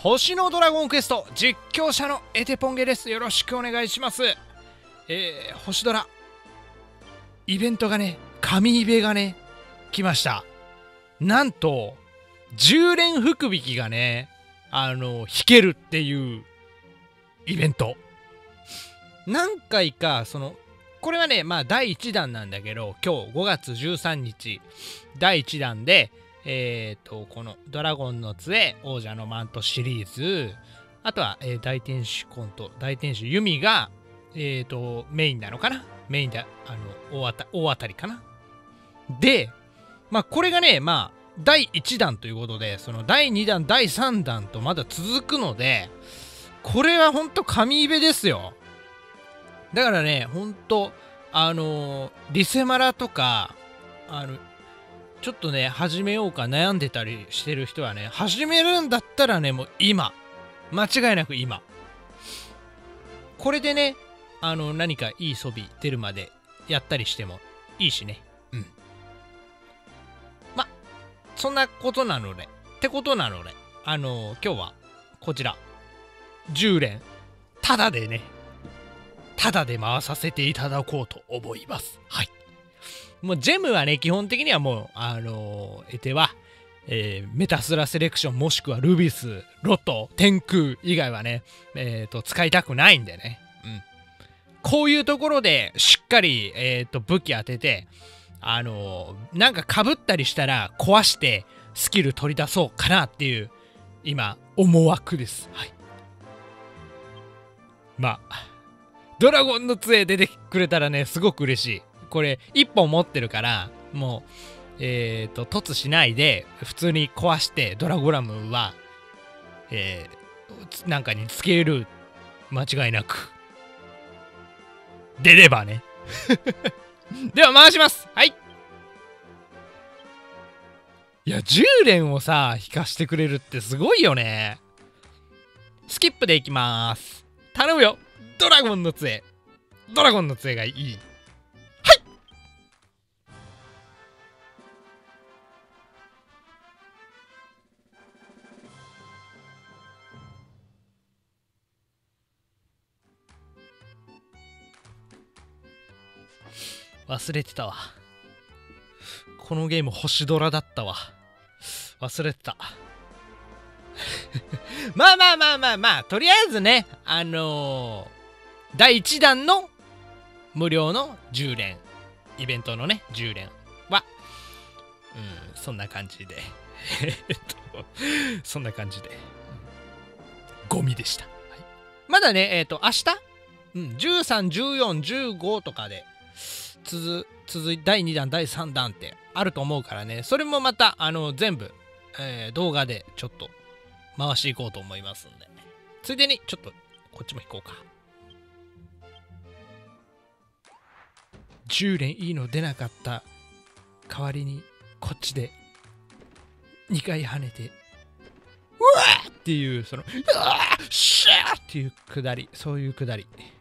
星のドラゴンクエスト実況者のエテポンゲです。よろしくお願いします。星ドライベントがね、神イベがね来ました。なんと10連福引きがね引けるっていうイベント。何回かこれはね第1弾なんだけど、今日5月13日第1弾でこのドラゴンの杖王者のマントシリーズ、あとは、大天使コント大天使ユミがメインなのかな、メインで大当たりかな。でこれがね第1弾ということで、その第2弾第3弾とまだ続くので、これはほんと神イベですよ。だからね、ほんとリセマラとかちょっとね始めようか悩んでたりしてる人はね、始めるんだったらね、もう今間違いなく今これでね何かいい装備出るまでやったりしてもいいしね。そんなことなので今日はこちら10連タダで回させていただこうと思います。はい。もうジェムはね基本的にはもうエテは、メタスラセレクションもしくはルビスロト天空以外はね使いたくないんでね。こういうところでしっかり武器当ててなんか被ったりしたら壊してスキル取り出そうかなっていう今思惑です。はい。ドラゴンの杖出てくれたらねすごく嬉しい。これ1本持ってるからもう凸しないで普通に壊してドラゴラムはなんかにつける、間違いなく出ればねでは回します。はい。いや10連をさ引かしてくれるってすごいよね。スキップでいきます。頼むよ、ドラゴンの杖がいい。はい。忘れてたわ、このゲーム星ドラだったわ。忘れてたとりあえずね第1弾の無料の10連イベントのね10連はそんな感じでそんな感じでゴミでした。はい、まだね明日131415とかで続いて第2弾第3弾ってあると思うからね、それもまた全部、動画でちょっと回していこうと思いますんで、ついでにちょっとこっちも引こうか。10連いいの出なかった代わりにこっちで2回跳ねてうわーっていううわーシャーっていうくだり、そういうくだり。